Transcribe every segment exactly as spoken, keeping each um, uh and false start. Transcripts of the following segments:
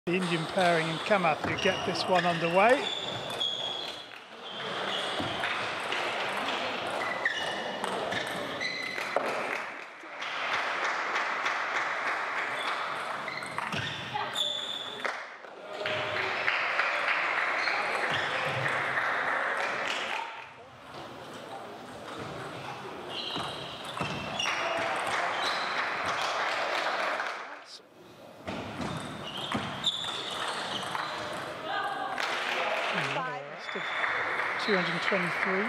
The Indian pairing in Kamath who get this one underway. two hundred twenty-three.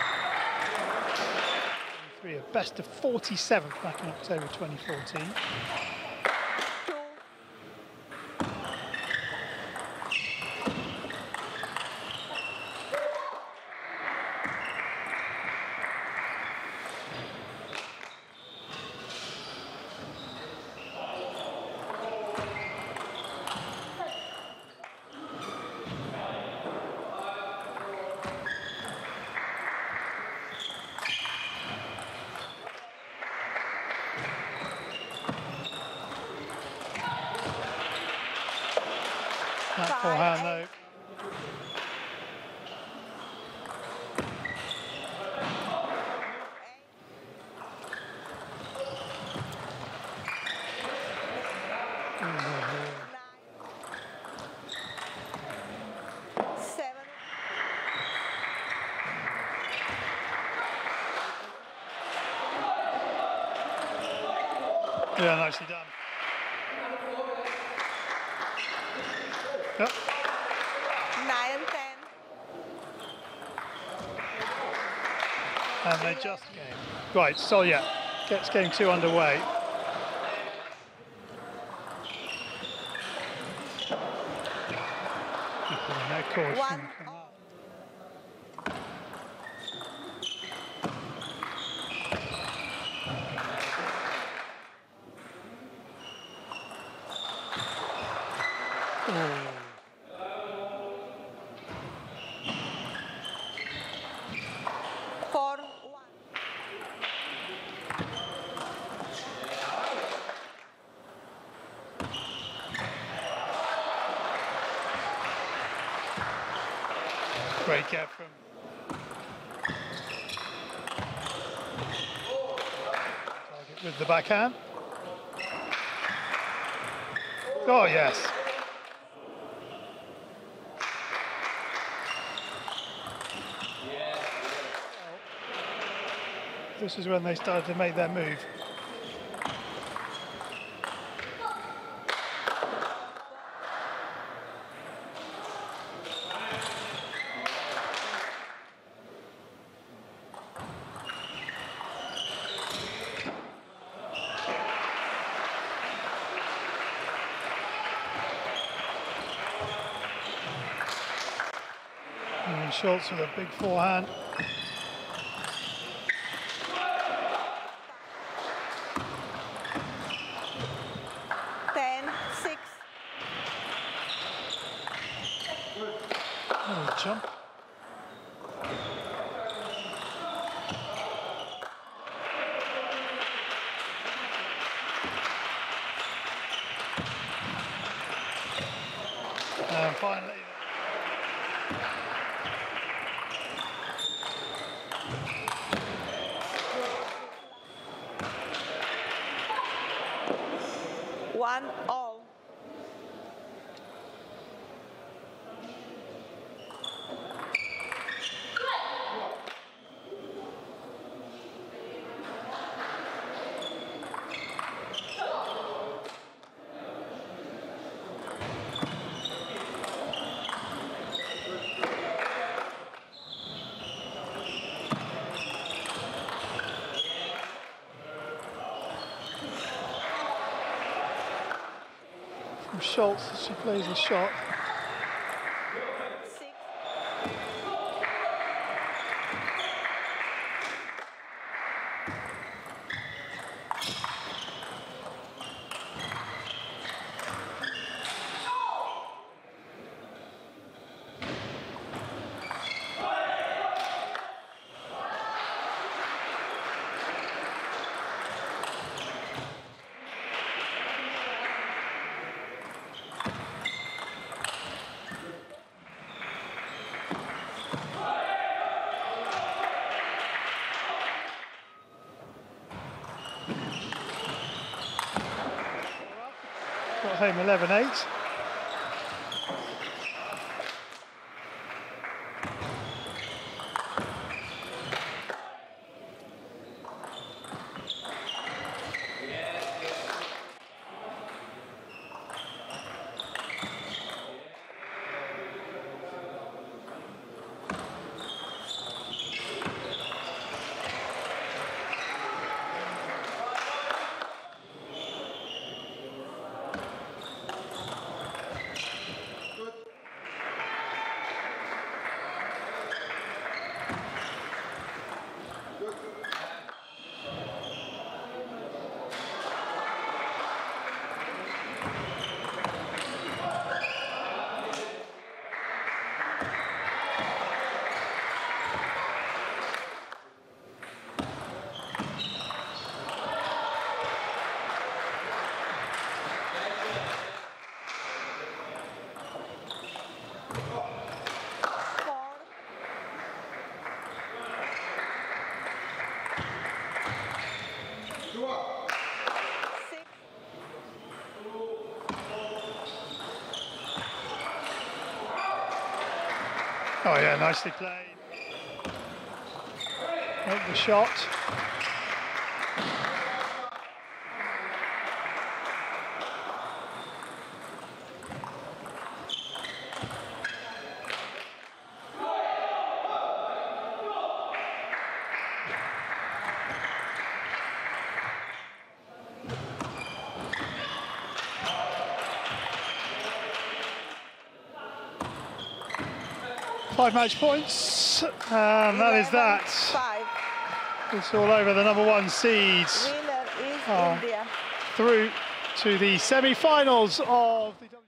A best of forty-seventh back in October twenty fourteen. That forehand though. Seven. Yeah, nicely done. Yep. Nine, ten. And they just game. Right, so yeah, gets game two underway. No caution. One. Oh. Four, one. Great get from target with the backhand. Oh yes. This is when they started to make their move. And Schultz with a big forehand. Ten, six. Oh, jump. And finally, One, all. from Schultz as she plays a shot. Six. home eleven eight. Six. Oh yeah, nicely played. Make the shot. Five match points, and that is that. Five. It's all over. The number one seeds Winner is Oh. India. through to the semi-finals of the